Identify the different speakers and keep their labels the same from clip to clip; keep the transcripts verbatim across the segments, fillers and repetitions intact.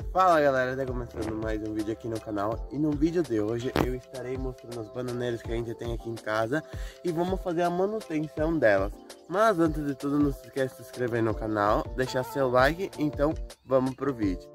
Speaker 1: Fala galera, tá começando mais um vídeo aqui no canal. E no vídeo de hoje eu estarei mostrando as bananeiras que a gente tem aqui em casa e vamos fazer a manutenção delas. Mas antes de tudo, não se esqueça de se inscrever no canal, deixar seu like, então vamos pro vídeo.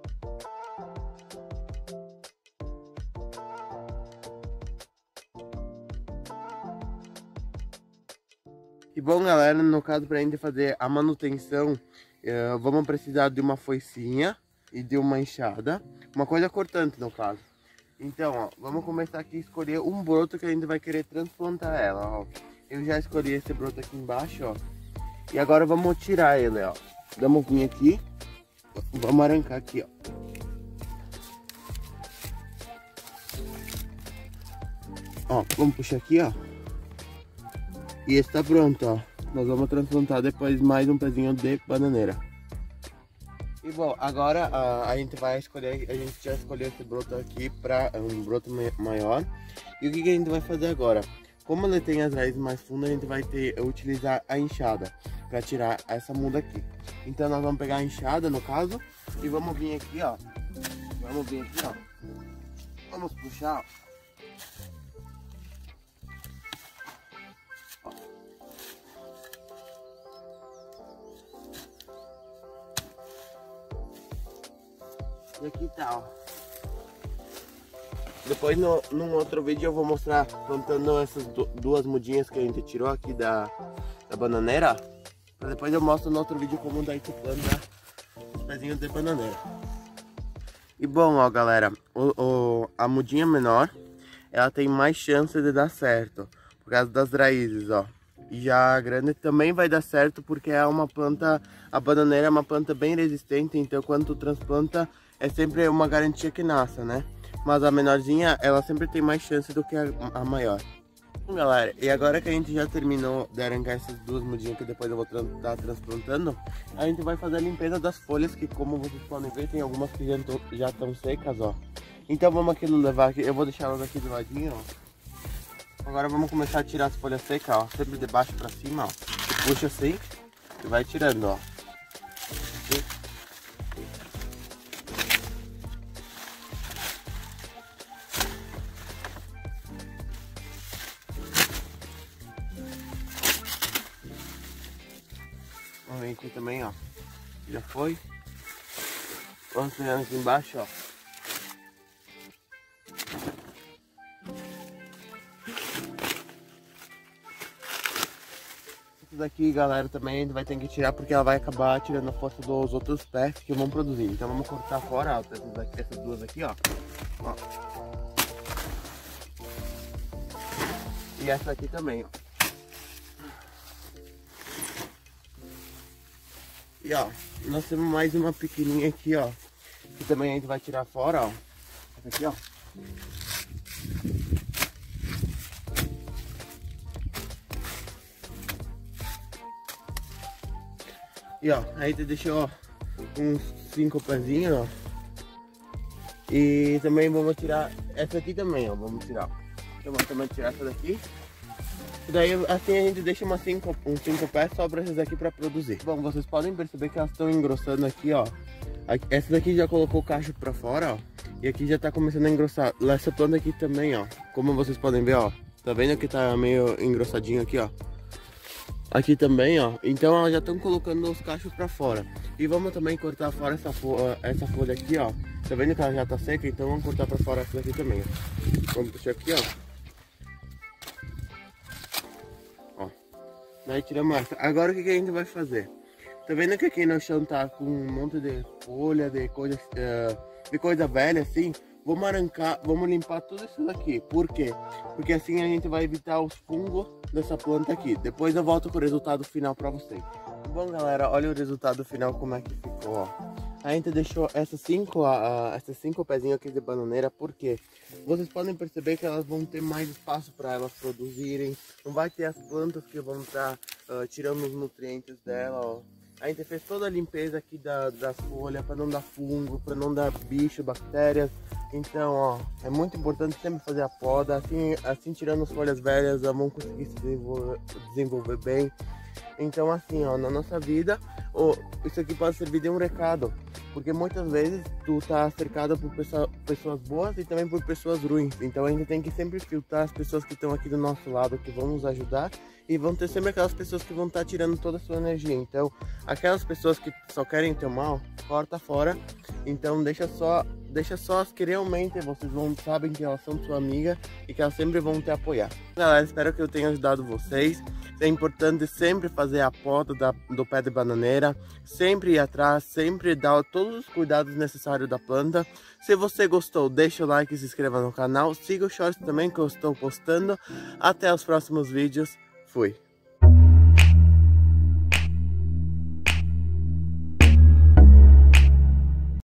Speaker 1: E bom galera, no caso pra gente fazer a manutenção, uh, vamos precisar de uma foicinha e de uma enxada, uma coisa cortante no caso. Então, ó, vamos começar aqui a escolher um broto que a gente vai querer transplantar ela, ó. Eu já escolhi esse broto aqui embaixo, ó. E agora vamos tirar ele, ó. Vamos vir aqui, vamos arrancar aqui, ó. Ó, vamos puxar aqui, ó. E esse tá pronto, ó. Nós vamos transplantar depois mais um pezinho de bananeira. E bom, agora a, a gente vai escolher, a gente já escolheu esse broto aqui para um broto maior. E o que, que a gente vai fazer agora? Como ele tem as raízes mais fundas, a gente vai ter, utilizar a enxada para tirar essa muda aqui. Então nós vamos pegar a enxada no caso e vamos vir aqui, ó. Vamos vir aqui, ó. Vamos puxar, ó. E aqui tá, ó. Depois no, num outro vídeo eu vou mostrar plantando essas duas mudinhas que a gente tirou aqui da, da bananeira. Pra depois eu mostro no outro vídeo como daí tu planta os pezinhos de bananeira. E bom, ó galera, o, o, a mudinha menor, ela tem mais chance de dar certo, por causa das raízes, ó. E já a grande também vai dar certo porque é uma planta, a bananeira é uma planta bem resistente, então quando tu transplanta é sempre uma garantia que nasça, né? Mas a menorzinha, ela sempre tem mais chance do que a, a maior. Bom, galera, e agora que a gente já terminou de arrancar essas duas mudinhas que depois eu vou estar tá transplantando, a gente vai fazer a limpeza das folhas, que como vocês podem ver, tem algumas que já estão secas, ó. Então vamos aqui levar aqui, eu vou deixar elas aqui do ladinho, ó. Agora vamos começar a tirar as folhas secas, ó, sempre de baixo pra cima, ó. Você puxa assim e vai tirando, ó. Aqui. Vamos ver aqui também, ó. Já foi. Vamos pegar aqui embaixo, ó. Essa daqui, galera, também a gente vai ter que tirar porque ela vai acabar tirando a força dos outros pés que vão produzir. Então vamos cortar fora, ó, essas, daqui, essas duas aqui, ó. Ó. E essa aqui também, ó. E ó, nós temos mais uma pequenininha aqui, ó, que também a gente vai tirar fora, ó. Essa aqui, ó. E ó, a gente deixou, ó, uns cinco pezinhos, ó. E também vamos tirar essa aqui também, ó, vamos tirar. Então vamos também tirar essa daqui. E daí assim a gente deixa umas cinco, uns cinco pés só para essas aqui para produzir. Bom, vocês podem perceber que elas estão engrossando aqui, ó. Essa daqui já colocou o cacho para fora, ó. E aqui já tá começando a engrossar. Essa planta aqui também, ó. Como vocês podem ver, ó. Tá vendo que tá meio engrossadinho aqui, ó. Aqui também, ó. Então elas já estão colocando os cachos para fora. E vamos também cortar fora essa, fo essa folha aqui, ó. Tá vendo que ela já tá seca? Então vamos cortar para fora essa daqui também, ó. Vamos puxar aqui, ó. Daí tiramos essa. Agora o que, que a gente vai fazer? Tá vendo que aqui no chão tá com um monte de folha, de coisa, uh, de coisa velha assim? Vamos arrancar, vamos limpar tudo isso daqui. Por quê? Porque assim a gente vai evitar os fungos dessa planta aqui. Depois eu volto com o resultado final pra vocês. Bom galera, olha o resultado final como é que ficou, ó. A gente deixou essas cinco, uh, essas cinco pezinhos aqui de bananeira, porque vocês podem perceber que elas vão ter mais espaço para elas produzirem. Não vai ter as plantas que vão estar uh, tirando os nutrientes dela, ó. A gente fez toda a limpeza aqui da, das folhas para não dar fungo, para não dar bicho, bactérias. Então, ó, é muito importante sempre fazer a poda. Assim, assim tirando as folhas velhas, elas vão conseguir se desenvolver, desenvolver bem. Então assim, ó, na nossa vida, ó, isso aqui pode servir de um recado, porque muitas vezes tu tá cercado por pessoa, pessoas boas e também por pessoas ruins. Então a gente tem que sempre filtrar as pessoas que estão aqui do nosso lado, que vão nos ajudar, e vão ter sempre aquelas pessoas que vão estar tirando toda a sua energia. Então aquelas pessoas que só querem teu mal, corta fora. Então deixa só, deixa só as que realmente vocês vão, sabem que elas são sua amiga e que elas sempre vão te apoiar. Galera, espero que eu tenha ajudado vocês. É importante sempre fazer a poda da, do pé de bananeira, sempre ir atrás, sempre dar todos os cuidados necessários da planta. Se você gostou, deixa o like e se inscreva no canal. Siga o shorts também que eu estou postando. Até os próximos vídeos. Fui!